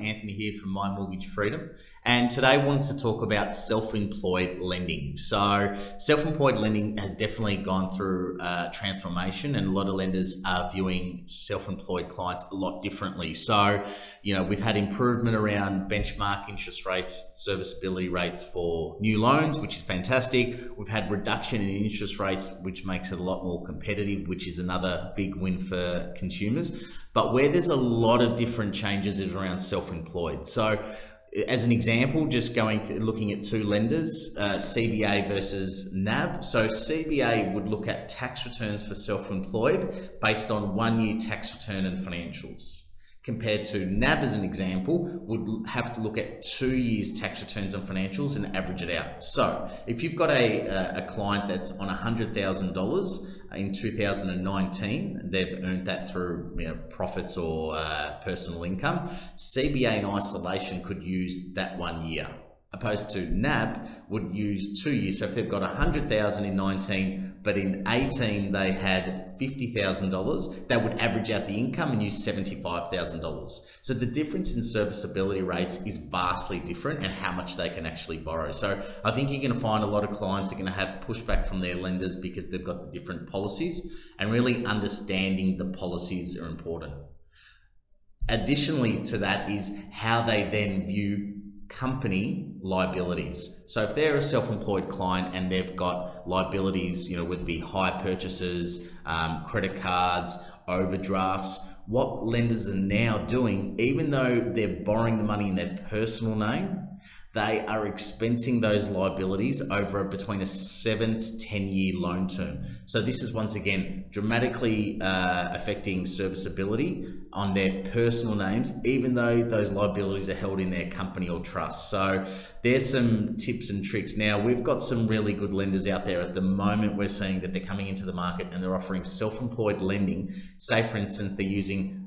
Anthony here from My Mortgage Freedom, and today I wanted to talk about self-employed lending. So self-employed lending has definitely gone through transformation, and a lot of lenders are viewing self-employed clients a lot differently. So, we've had improvement around benchmark interest rates, serviceability rates for new loans, which is fantastic. We've had reduction in interest rates, which makes it a lot more competitive, which is another big win for consumers. But where there's a lot of different changes is around self-employed. So as an example, just looking at two lenders, CBA versus NAB. So CBA would look at tax returns for self-employed based on 1 year tax return and financials, compared to NAB, as an example, would have to look at 2 years tax returns and financials and average it out. So if you've got a client that's on $100,000 in 2019, they've earned that through profits or personal income, CBA in isolation could use that 1 year, opposed to NAB would use 2 years. So if they've got 100,000 in 19, but in 18 they had $50,000, that would average out the income and use $75,000. So the difference in serviceability rates is vastly different, and how much they can actually borrow. So I think you're going to find a lot of clients are going to have pushback from their lenders because they've got the different policies, and really understanding the policies are important. Additionally to that is how they then view company liabilities. So if they're a self-employed client and they've got liabilities, whether it be hire purchases, credit cards, overdrafts, what lenders are now doing, even though they're borrowing the money in their personal name, they are expensing those liabilities over between a 7 to 10 year loan term. So this is once again dramatically affecting serviceability on their personal names, even though those liabilities are held in their company or trust. So there's some tips and tricks. Now, we've got some really good lenders out there at the moment. We're seeing that they're coming into the market and they're offering self-employed lending. Say, for instance, they're using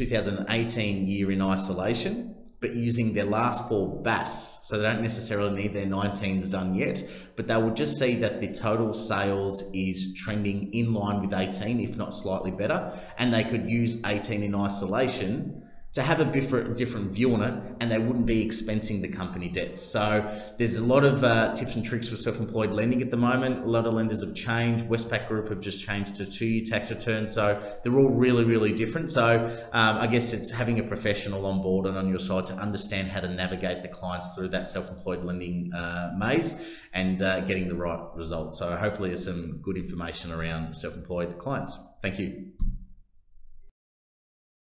2018 year in isolation, but using their last 4 BAS. So they don't necessarily need their 19s done yet, but they will just see that the total sales is trending in line with 18, if not slightly better. And they could use 18 in isolation to have a different view on it, and they wouldn't be expensing the company debts. So there's a lot of tips and tricks for self-employed lending at the moment. A lot of lenders have changed. Westpac Group have just changed to 2 year tax returns. So they're all really, really different. So I guess it's having a professional on board and on your side to understand how to navigate the clients through that self-employed lending maze and getting the right results. So hopefully there's some good information around self-employed clients. Thank you.